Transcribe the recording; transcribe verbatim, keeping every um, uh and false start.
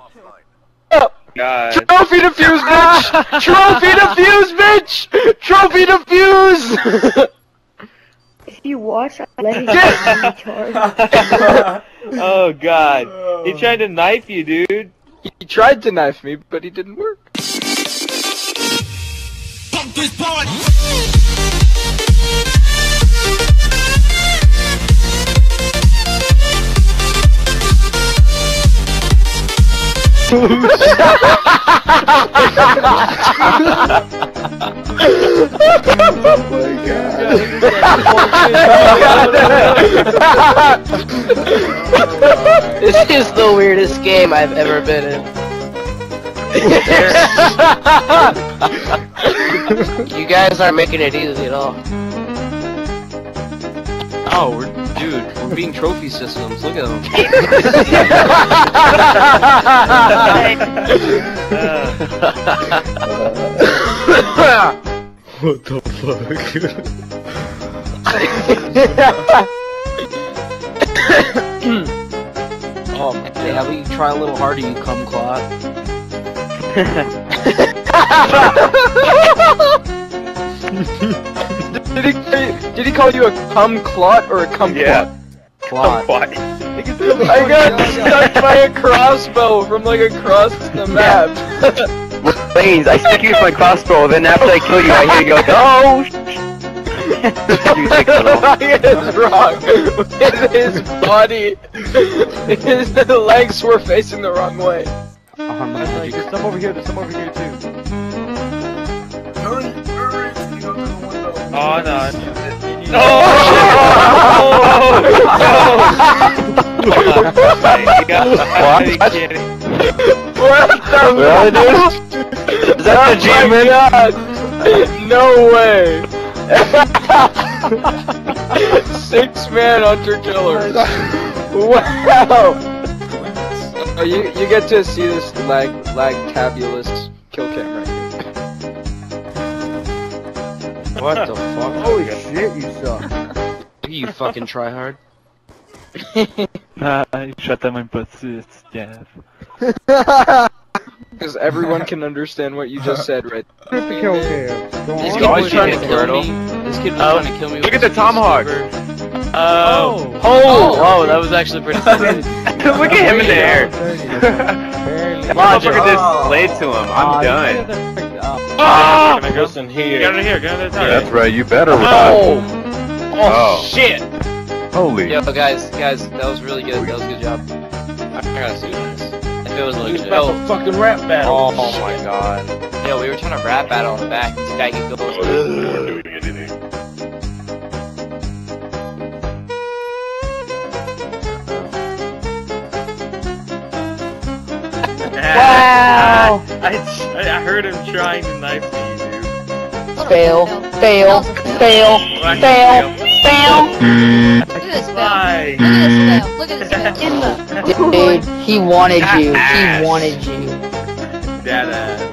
God. Trophy defuse, bitch! Trophy defuse, bitch! Trophy defuse! If you watch, I let him retard. Oh God. He tried to knife you, dude. He tried to knife me, but he didn't work. Pump this party! Oh my God. This is the weirdest game I've ever been in. You guys aren't making it easy at all. Oh, we're, dude, we're being trophy systems. Look at them. What the fuck? Oh, hey, how about you try a little harder, you cum clot? Did he, did he call you a cum clot or a cum Yeah. clot? What? I got stuck by a crossbow from like across the map. Lanes, I stick you with my crossbow, then after I kill you, I hear you go, oh! You take it off. It's wrong. With his body, his legs were facing the wrong way. Oh, no, like, there's some over here, there's some over here too. Hurry, hurry! You go to the window. Oh no. No! What the Really, dude? Is that the achievement? No way! Six man hunter killer. Wow! Oh, you you get to see this lag lag tabulous kill cam right here. What the fuck? Holy shit, you suck. You fucking try hard. Ah, shut them in persist, Jeff. Because everyone can understand what you just said, right? Rip the Killcams. Go This on. kid was trying to Hit kill turtle. me. This kid was Oh, trying to kill me. look with at the this tomahawk. YouTuber. Oh. Oh! Oh! That was actually pretty funny. Look at him in the air. Barely. That motherfucker just laid to him. I'm Ah, done. you guys are- ah. Ah! Can I go in here? Get out of here. Get out of the tower. That's right, you better Oh! Oh, Oh. shit! Holy. Yo, guys, guys, that was really good. That was a good job. I gotta see this. If it was like, It's about oh, the fucking rap battle. Oh my god. yo, we were trying to rap battle on the back. This guy could go. Doing anything. Wow! I, I, I heard him trying to knife me, dude. Fail, fail, fail, fail, fail. Look at this fail. Why? Look at this fail. Look at this fail. Dude, he wanted you. He wanted you. That ass.